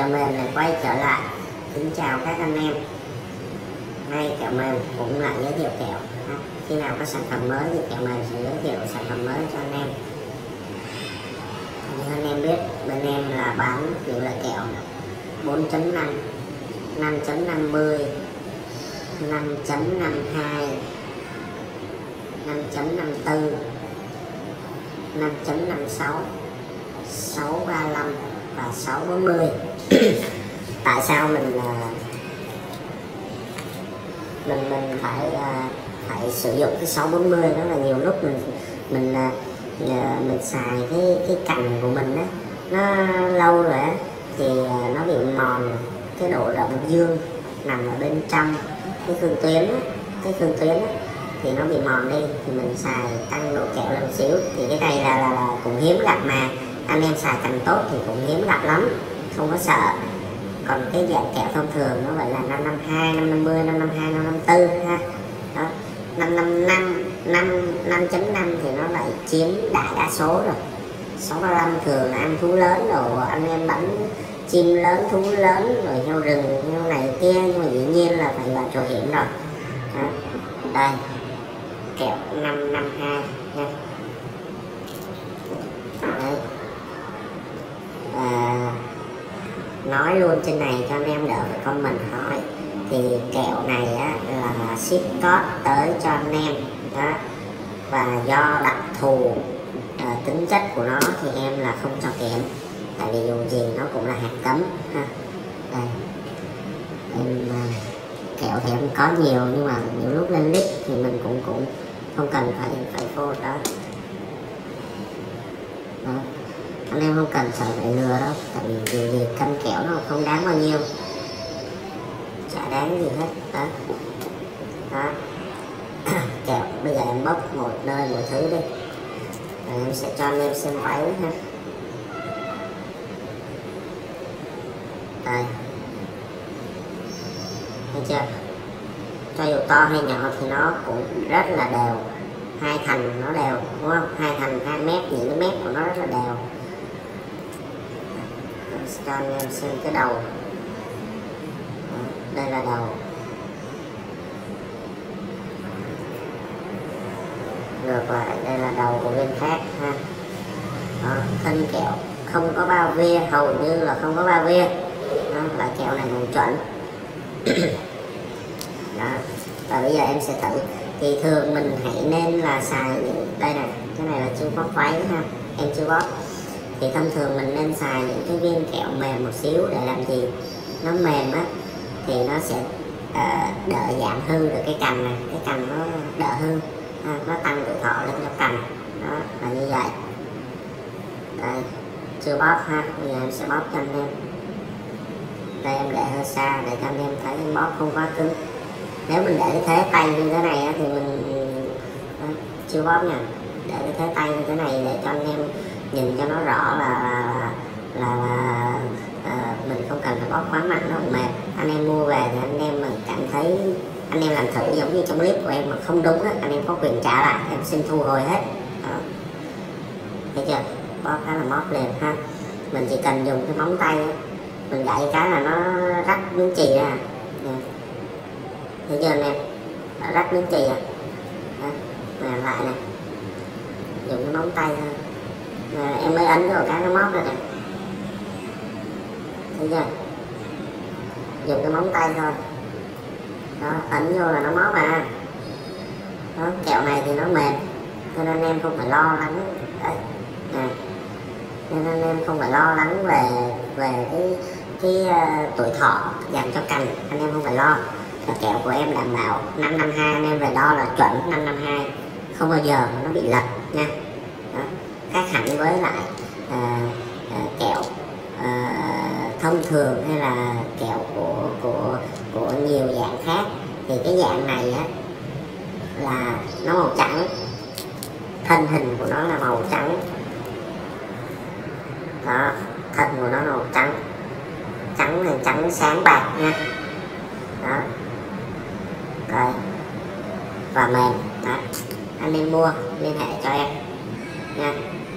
kẹo mềm này quay trở lại. Kính chào các anh em. Nay kẹo mềm cũng lại giới thiệu kẹo. Khi nào có sản phẩm mới thì kẹo mềm sẽ giới thiệu sản phẩm mới cho anh em. Như anh em biết, bên em là bán những loại kẹo 4.5, 5.50, 5.52, 5.54, 5.56, 635 và 640. Tại sao mình phải sử dụng cái 640? Đó là nhiều lúc mình xài cái cành của mình á, nó lâu rồi á thì nó bị mòn, cái độ động dương nằm ở bên trong cái khương tuyến á, thì nó bị mòn đi, thì mình xài tăng độ kẹo lên xíu. Thì cái này là cũng hiếm gặp, mà anh em xài cành tốt thì cũng hiếm gặp lắm, không có sợ. Còn cái dạng kẹo thông thường nó vậy là 552, 550, 552, 554 ha. Đó, 555, 5.5 thì nó lại chiếm đại đa số rồi. 635 thường là ăn thú lớn rồi, anh em bắn chim lớn, thú lớn rồi, heo rừng, heo này kia, nhưng mà dĩ nhiên là phải vào chỗ hiểm rồi. Đó. Đây, kẹo 552 nha. Đấy. Nói luôn trên này cho anh em đỡ phải comment hỏi, thì kẹo này á, là ship code tới cho anh em đó, và do đặc thù tính chất của nó thì em là không cho kèm, tại vì dù gì nó cũng là hàng cấm ha. Đây, em kẹo thì em có nhiều, nhưng mà nhiều lúc lên list thì mình cũng không cần phải phô đó. Đó, anh em không cần sợ phải lừa đâu, tại vì dù gì cân kẹo nó không đáng bao nhiêu, chả đáng gì hết. Đó, đó. Kẹo bây giờ em bóc một nơi một thứ đi, rồi em sẽ cho anh em xem váy ha. Đây, thấy chưa, cho dù to hay nhỏ thì nó cũng rất là đều, hai thành nó đều, đúng không? Hai thành 2 mét, những cái mép của nó rất là đều. Cho anh em xem cái đầu. Đó, đây là đầu. Ngược lại đây là đầu của bên khác ha. Đó, thân kẹo không có bao vía, hầu như là không có bao vía. Đó, là kẹo này màu chuẩn. Đó, và bây giờ em sẽ thử. Thì thường mình hãy nên là xài đây này, cái này là chưa bóp váy ha, em chưa bóp. Thì thông thường mình nên xài những cái viên kẹo mềm một xíu, để làm gì? Nó mềm á thì nó sẽ đỡ giảm hư được cái cành này, cái cành nó đỡ hư, nó tăng tuổi thọ lên cho cành. Đó là như vậy. Đây, chưa bóp ha, bây giờ em sẽ bóp cho anh em. Đây em để hơi xa để cho anh em thấy em bóp không quá cứng. Nếu mình để cái thế tay như thế này á, thì mình chưa bóp nha, để cái thế tay như thế này để cho anh em nhìn cho nó rõ là mình không cần phải bóp quá mạnh, nó mềm. Anh em mua về thì anh em mà cảm thấy anh em làm thử giống như trong clip của em mà không đúng á, anh em có quyền trả lại, em xin thu hồi hết. Đó, thấy chưa, bóp khá là móp liền ha. Mình chỉ cần dùng cái móng tay á, mình gãy cái là nó rách miếng chì ra. Thấy chưa anh em, nó rách miếng chì à. Đó, lại nè, dùng cái móng tay thôi. Em mới ấn rồi cái nó móp ra nè, thấy chưa, dùng cái móng tay thôi. Đó, ấn vô là nó móp à. Đó, kẹo này thì nó mềm, cho nên em không phải lo lắng. Đấy, nên anh em không phải lo lắng về cái tuổi thọ dành cho cành, anh em không phải lo. Và kẹo của em đảm bảo 552, anh em về đo là chuẩn 552, không bao giờ nó bị lật nha. Đó, khác hẳn với lại kẹo thông thường hay là kẹo của nhiều dạng khác. Thì cái dạng này á là nó màu trắng, thân hình của nó là màu trắng. Đó, thân của nó màu trắng, trắng này, trắng sáng bạc nha. Đó, rồi, và mềm. Đó, anh em mua liên hệ cho em nha.